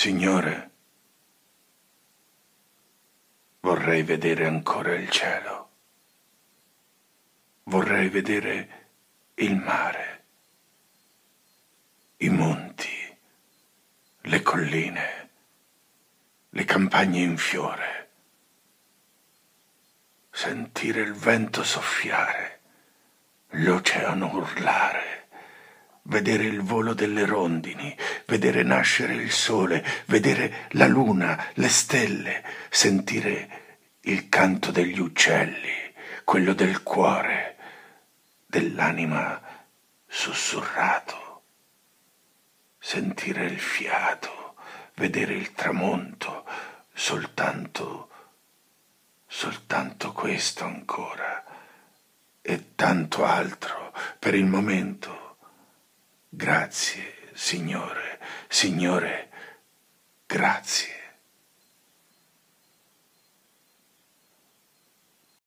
Signore, vorrei vedere ancora il cielo. Vorrei vedere il mare, i monti, le colline, le campagne in fiore. Sentire il vento soffiare, l'oceano urlare. Vedere il volo delle rondini, vedere nascere il sole, vedere la luna, le stelle, sentire il canto degli uccelli, quello del cuore, dell'anima sussurrato, sentire il fiato, vedere il tramonto, soltanto questo ancora e tanto altro per il momento. Grazie, Signore, Signore, grazie.